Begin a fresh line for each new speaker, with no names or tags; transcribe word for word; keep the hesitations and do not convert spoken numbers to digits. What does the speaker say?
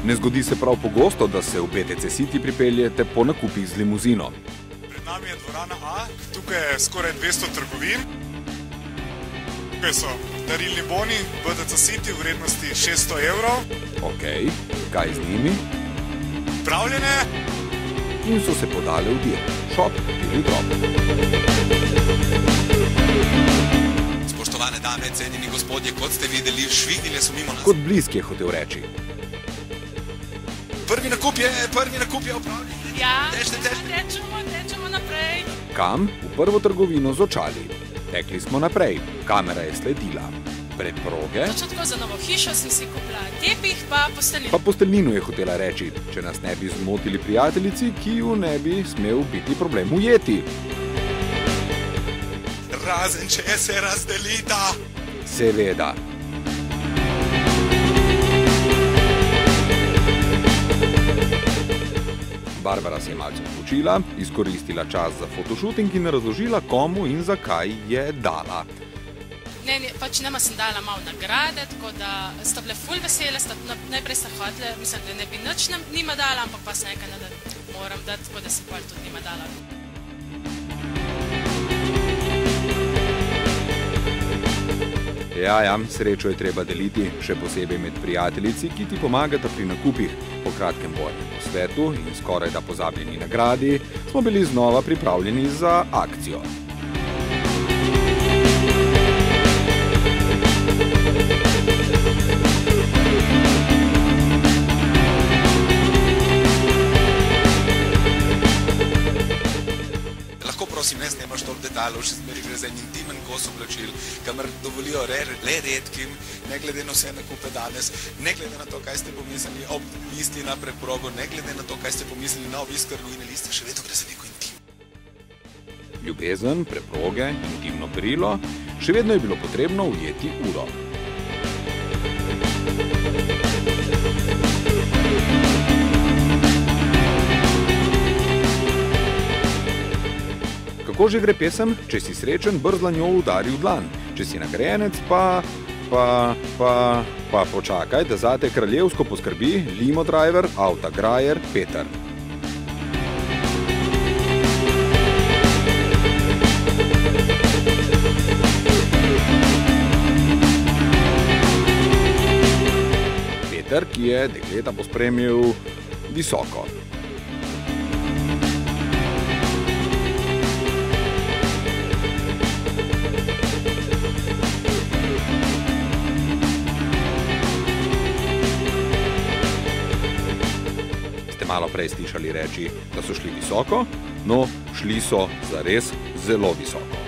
Ne zgodi se prav pogosto, da se v B T C City pripeljete po nakupih z limuzino.
Pred nami je dvorana A, tukaj je skoraj dvesto trgovin. Tukaj so darilni boni B T C City v vrednosti šeststo evrov.
Ok, kaj z njimi?
Pravljene.
In so se podale v dir. Shop ili drop.
Spoštovane dame, cenjeni gospodje, kot ste videli, švignile so mimo nas.
Kot blisk je hotel reči.
Prvi nakup je, prvi nakup je opravljen.
Ja,
Težite, težite.
tečemo, tečemo naprej.
Kam? V prvo trgovino z očali. Tekli smo naprej. Kamera je sledila. Preproge.
Točno tako, za novo hišo sem si kupila tepih, pa posteljino.
Pa posteljnino je hotela reči, če nas ne bi zmotili prijateljici, ki ju ne bi smel biti problem ujeti.
Razen če se razdelita.
Seveda. Barbara se je malce odločila, izkoristila čas za fotoshooting in razložila, komu in zakaj je dala.
Ne, ne, pač nema sem dala malo nagrade, tako da sta bile ful vesele, sta najprej sta hotele, mislim, da ne bi nič njima dala, ampak pa sem nekaj, da moram dati, tako da sem pol tudi njima dala.
Ja, ja, srečo je treba deliti, še posebej med prijateljici, ki ti pomagata pri nakupih. Po kratkem boju po svetu in skoraj da pozabljeni nagradi smo bili znova pripravljeni za akcijo.
Lahko prosim, ne snemaš toliko detajlov, še zmeri gre za en intimen kos oblačil, kamor dovolijo le redkim, ne glede na vse nakupe danes, ne glede na to, kaj ste pomislili ob misli na preprogo, ne glede na to, kaj ste pomislili na obisk trgovine liste, še vedno gre za neko intim.
Ljubezen, preproge, intimno perilo, še vedno je bilo potrebno ujeti uro. Kako že gre pesem? Če si srečen, brzlanjo udari v dlan. Če si nagrajenec, pa, pa, pa, pa počakaj, da zate kraljevsko poskrbi limo driver, avta grajer, Peter. Peter, ki je dekleta pospremil visoko. Malo prej slišali reči, da so šli visoko, no, šli so zares zelo visoko.